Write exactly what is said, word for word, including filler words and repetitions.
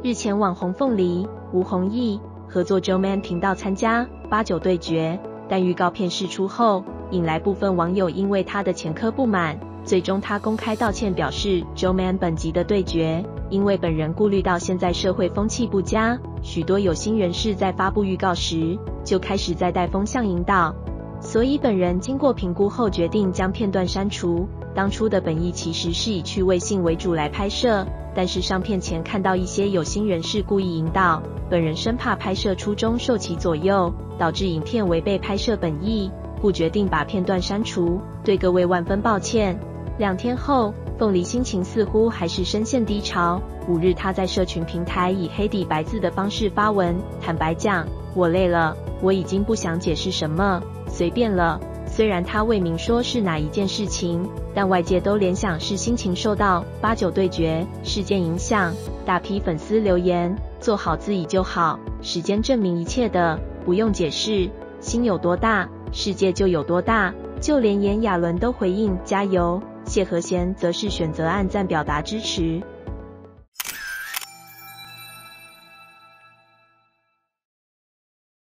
日前网红凤梨、吴弘毅合作 Joeman 频道参加八九对决，但预告片释出后，引来部分网友因为他的前科不满，最终他公开道歉，表示 Joeman 本集的对决，因为本人顾虑到现在社会风气不佳，许多有心人士在发布预告时就开始在带风向引导，所以本人经过评估后决定将片段删除。当初的本意其实是以趣味性为主来拍摄，但是上片前看到一些有心人士故意引导，本人生怕拍摄初衷受其左右，导致影片违背拍摄本意，故决定把片段删除，对各位万分抱歉。两天后，凤梨心情似乎还是深陷低潮。五日，他在社群平台以黑底白字的方式发文，坦白讲，我累了，我已经不想解释什么，随便了。虽然他未明说是哪一件事情，但外界都联想是心情受到八九对决事件影响。大批粉丝留言，做好自己就好，时间证明一切的，不用解释，心有多大，世界就有多大。就连炎亚纶都回应加油，谢和弦则是选择按赞表达支持。